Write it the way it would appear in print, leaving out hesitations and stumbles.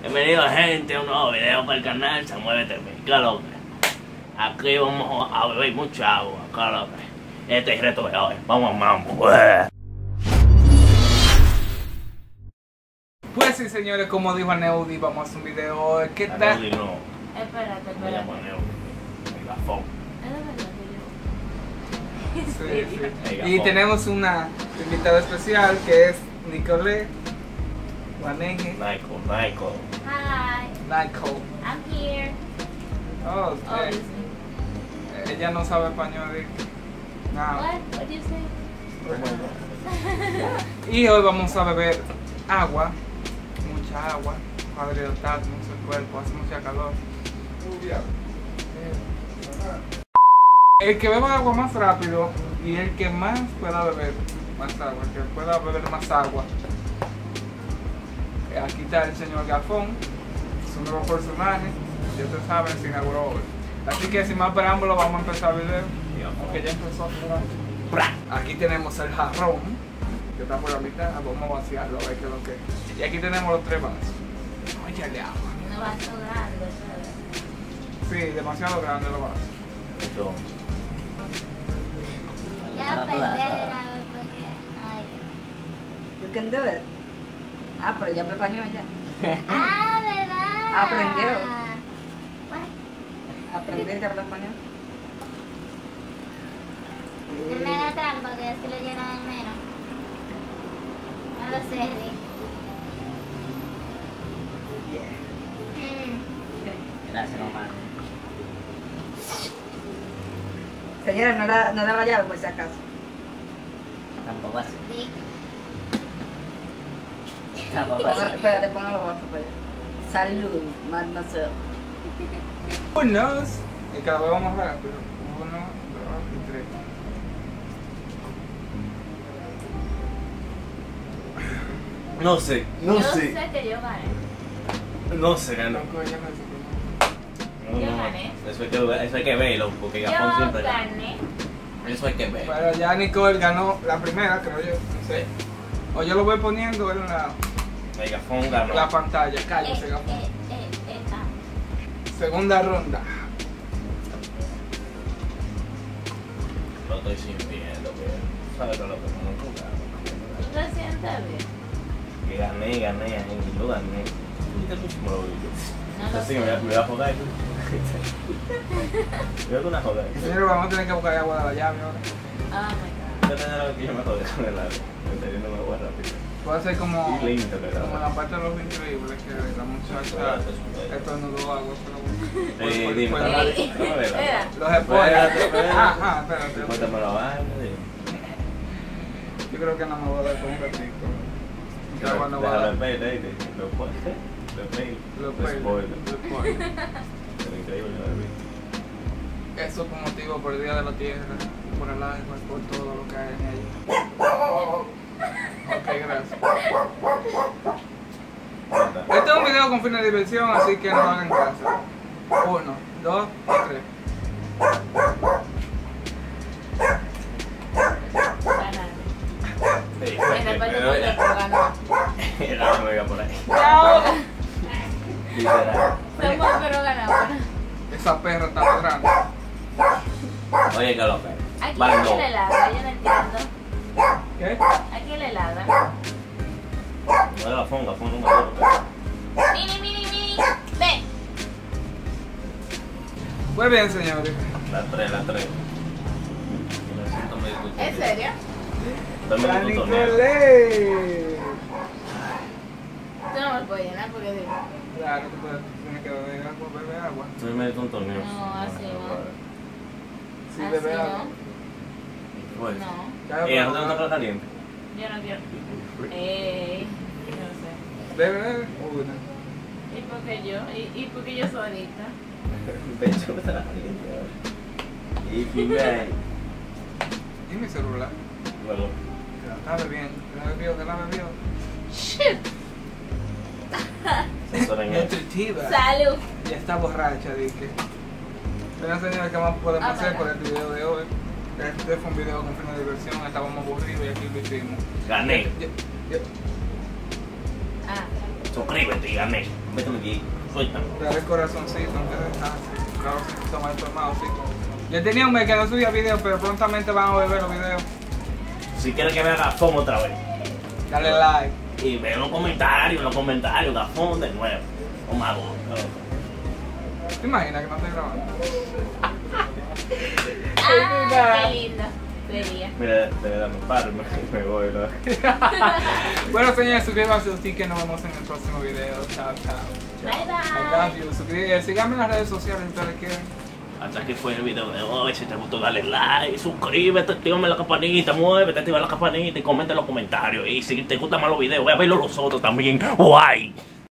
Bienvenido gente a un nuevo video para el canal Se Mueve TV. Claro que aquí vamos a beber mucha agua, claro que este es el reto de hoy. Vamos a mambo. Pues sí, señores, como dijo Neudi, vamos a hacer un video hoy. ¿Qué tal? No, Espérate, me llamo espérate. Megafón. Es de verdad que yo. Sí, sí. Megafón. Y tenemos una invitada especial que es Nicole Guaneje. Michael. Hi, Nicole. I'm here. Oh, Obviously. ella no sabe español. Nada. What did you say? Y hoy vamos a beber agua, mucha agua, para hidratar mucho el cuerpo, hace mucha calor. El que beba agua más rápido y el que más pueda beber más agua, el que pueda beber más agua. Aquí está el señor Gafón, su nuevo personaje, ya ustedes saben, se inauguró hoy. Así que sin más preámbulo vamos a empezar el video, aunque ya empezó. Aquí tenemos el jarrón, que está por la mitad, vamos a vaciarlo, a ver qué es lo que es. Y aquí tenemos los 3 vasos. Vamos a echarle agua. No va grande, ¿sabes? Sí, demasiado grande los vasos. Mucho. Ya perder porque. Ay. You can do it. Ah, pero ya me español ya. Ah, ¿verdad? Aprendió. Bueno, Aprendí a hablar español. no me haga trampa que es que lo llenan en menos. No lo sé, Rick. Gracias, mamá. Señora, no da la llave por si acaso. Tampoco así. Rick. Espérate, ponga los vasos para allá. Salud, mademoiselle. Unos, y cada vez vamos rápido. 1, 2 y 3. No sé. Yo sé que yo gané. No sé, no. Yo gané. Eso hay que verlo, porque Yo Gafón siempre gana. gané. Eso hay que verlo. Pero ya Nicole ganó la primera, creo yo. No sé. O yo lo voy poniendo en Megafón ganó. la pantalla. Cállese, Gafón. Ah. Segunda ronda. Lo estoy sintiendo, que sabes lo que no jugaba. ¿Tú te sientes bien? Que gané, yo gané. ¿Viste el último lo vi yo? No lo Así sé. que me voy a joder. Me voy a una joder. Señores, vamos a tener que buscar agua de la llave ahora. Oh my Yo tenía que yo me jodé con el agua. Entendiéndome agua rápido. Puede ser como Y lindo que en era. la parte de los increíbles que la muchacha estornudó agua. Pero Dime, fue- Espera. los spoilers. Espérate. Espérate. Cuéntame la vaina. Yo creo que no me voy a dar con un ratito. Ya cuando va a Déjalo dar en vez, Los mail. los Los spoilers. spoilers. Lo increíble que lo vi. Eso por motivo por el Día de la Tierra, por el agua, por todo lo que hay en ella. Ok, gracias. Cuenta. Este es un video con fines de diversión, así que no lo hagan caso. 1, 2 y 3. Ganaste. Sí, En el parte pero de era- ganó. era la mega por ahí. ¡Chao! Literal. Somos pero ganamos. Esa perra está ladrando. Oye, que loca. ¿A Van quién dos. le ladra? Yo no entiendo. ¿Qué? ¿A quién le ladra? No era Gafón no me acuerdo. Mini. Ven. Pues bien, señores. La 3. Me siento medio tutorial. ¿En serio? Estoy La medio tutorial. Nicole. Tú no me puedes llenar porque digo. Claro, tú tienes que beber agua, beber agua. Estoy medio tontorneo. No, así no. Sí, Así beber agua. no. Pues. No, Claro, ¿Y no pero- te gusta caliente? yo no quiero. No sé. Bebe una. ¿Y por qué yo? ¿Y por qué yo solita? De hecho, me está caliente ahora. Y fíjate. ¿Y mi celular? Bueno, Está bebiendo. ¿Qué la bebió? Shit. eso en el. Nutritiva. Salud. Ya está borracha, dije. Bueno, señores, ¿qué más podemos hacer por el video de hoy? Este fue un video con fines de diversión, estábamos aburridos y aquí lo hicimos. Gané. Ah. Suscríbete y gané. Méteme aquí. Suéltame. Dale corazoncito antes de estar. Claro, si estamos informados, sí. Yo tenía un mes que no subía videos, pero prontamente van a ver los videos. Si quieres que me haga FOM otra vez. Dale like. Y ve en los comentarios, Gafón de nuevo. O más ¿Te imaginas que no estoy grabando? Ah, qué lindo sería. Mira, de verdad me paro y me voy, ¿no? Bueno, señores, suscríbanse así que nos vemos en el próximo video. Chao, chao. Bye I bye. love you. Suscríbanse, síganme en las redes sociales si ustedes quieren. Hasta aquí fue el video de hoy. Si te gustó, dale like, suscríbete, actívame la campanita, muévete, activa la campanita y comenta en los comentarios. Y si te gustan más los videos, voy a verlos los otros también. Guay.